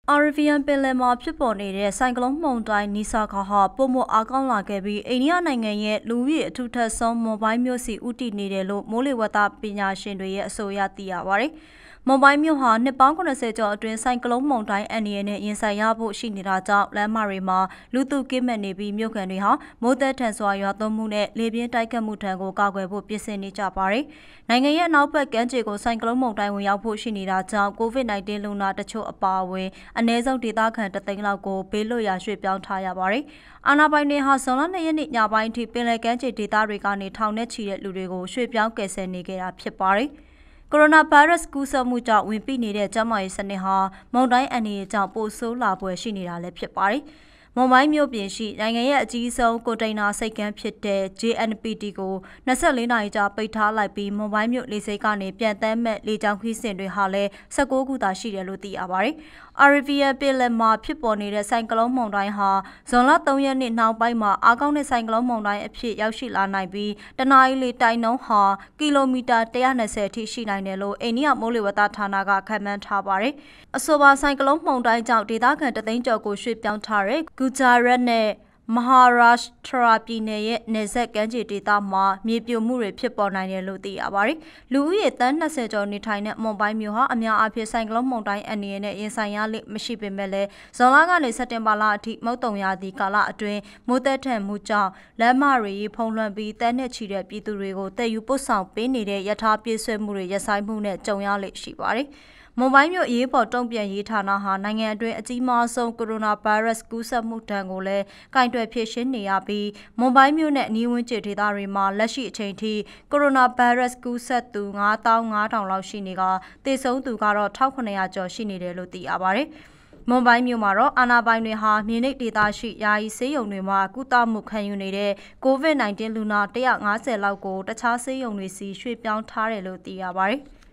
အာရဗီယန်ပင်လယ်မှာဖြစ်ပေါ်နေတဲ့ဆိုင်ကလုန်းမုန်တိုင်းနီဆာခါဟာပုံမအားကောင်းလာခဲ့ပြီးအိန္ဒိယနိုင်ငံရဲ့လူဦးရေအထူးထပ်ဆုံးမွန်ဘိုင်းမြို့စီဦးတည်နေတယ်လို့မိုးလေဝသပညာရှင်တွေရဲ့အဆိုအရသိရပါတယ်။မွန်ဘိုင်းမြို့ဟာနှစ်ပေါင်း80ကျော်အတွင်းဆိုင်ကလုန်းမုန်တိုင်းအန္တရာယ်နဲ့ရင်ဆိုင်ရဖို့ရှိနေတာကြောင့်လမ်းမတွေမှာလူသူကင်းမဲ့နေပြီးမြို့ခံတွေဟာမိုးသက်ထန်စွာရွာသွန်းမှုနဲ့လေပြင်းတိုက်ခတ်မှုထံကိုကာကွယ်ဖို့ပြင်ဆင်နေကြပါတယ်။နိုင်ငံရဲ့နောက်ဘက်ကမ်းခြေကိုဆိုင်ကလုန်းမုန်တိုင်းဝင်ရောက်ဖို့ရှိနေတာကြောင့် COVID-19 လူနာတချို့အပါအဝင်အနည်းဆုံးဒေသခံတသိန်းလောက်ကိုဘေးလွတ်ရာရွှေ့ပြောင်းထားရပါတယ်။အာဏာပိုင်တွေဟာဇွန်လ2ရက်နေ့ညပိုင်းအထိပင်လယ်ကမ်းခြေဒေသတွေကနေထောင်နဲ့ချီတဲ့လူတွေကိုရွှေ့ပြောင်းကယ်ဆယ်နေခဲ့တာဖြစ်ပါတယ်။ကိုရိုနာဗိုင်းရပ်စ်ကူးစက်မှုကြောင့်ဝင်ပိနေတဲ့ကျန်းမာရေးစနစ်ဟာမုန်တိုင်းအန္တရာယ်ကြောင့်ပိုဆိုးလာပွဲရှိနေတာလည်းဖြစ်ပါတယ်။မွန်ဘိုင်းမြို့ပြင်ရှိနိုင်ငံရဲ့အကြီးဆုံးကွန်တိန်နာဆိပ်ကမ်းဖြစ်တဲ့ JNPT ကို24နာရီကြာပိတ်ထားလိုက်ပြီးမွန်ဘိုင်းမြို့လေဆိပ်ကနေပြန်တမ်းမဲ့လေကြောင်းခီးစဉ်တွေဟာလည်း16ခုသာရှိတယ်လို့သိရပါတယ်။ အာရဗီယန်ပင်လယ်မှာဖြစ်ပေါ်နေတဲ့ဆိုင်ကလုန်းမုန်တိုင်းဟာဇွန်လ3ရက်နေ့နောက်ပိုင်းမှာအားကောင်းတဲ့ဆိုင်ကလုန်းမုန်တိုင်းအဖြစ်ရောက်ရှိလာနိုင်ပြီးတနအီလေတိုင်နှုန်းဟာကီလိုမီတာ120အထိရှိနိုင်တယ်လို့အိန္ဒိယမိုးလေဝသဌာနကခန့်မှန်းထားပါတယ်။အဆိုပါဆိုင်ကလုန်းမုန်တိုင်းကြောင့်ဒေသခံတသိန်းကျော်ကိုရွှေ့ပြောင်းထားတဲ့ဂူဂျာရတ်နဲ့မဟာရာရှ်ထရာပြည်နယ်ရဲ့နယ်စပ်ကမ်းခြေဒေသမှာမြေပြိုမှုတွေဖြစ်ပေါ်နိုင်တယ်လို့သိရပါတယ်။လူဦးရေတန်း20ကျော်နေထိုင်တဲ့မွန်ဘိုင်းမြို့ဟာအများအားဖြင့်ဆိုင်ကလုန်းမုန်တိုင်းအန္တရာယ်နဲ့ရင်ဆိုင်ရလိမ့်မရှိပေမဲ့လည်းဇွန်လကနေစက်တင်ဘာလအထိမုတ်တုံရာသီကာလအတွင်းမိုးသက်ထန်မှုကြောင့်လမ်းမတွေဖုံးလွှမ်းပြီးတန်းနဲ့ချီတဲ့ပြည်သူတွေကိုတည်ယူပို့ဆောင်ပေးနေတဲ့ရထားပြေးဆွဲမှုတွေရပ်ဆိုင်းမှုနဲ့ကြုံရလိမ့်ရှိပါတယ်။မွန်ဘိုင်းမြို့အရေးပေါ်တုံ့ပြန်ရေးဌာနဟာနိုင်ငံအတွင်းအကြီးမားဆုံးကိုရိုနာဗိုင်းရပ်စ်ကူးစက်မှုတန်းကိုလည်းကင်တွယ်ဖြေရှင်းနေရပြီးမွန်ဘိုင်းမြို့နဲ့အနီးဝန်းကျင်ဒေသတွေမှာလက်ရှိအချိန်ထိကိုရိုနာဗိုင်းရပ်စ်ကူးစက်သူ95,000လောက်ရှိနေကသေဆုံးသူကတော့1,900ကျော်ရှိနေတယ်လို့သိရပါတယ်။မွန်ဘိုင်းမြို့မှာတော့အာဏာပိုင်တွေဟာမြေနိမ့်ဒေသရှိယာယီဆေးရုံတွေမှာကုသမှုခံယူနေတဲ့ COVID-19 လူနာ150လောက်ကိုတခြားဆေးရုံတွေစီရွှေ့ပြောင်းထားတယ်လို့သိရပါတယ်။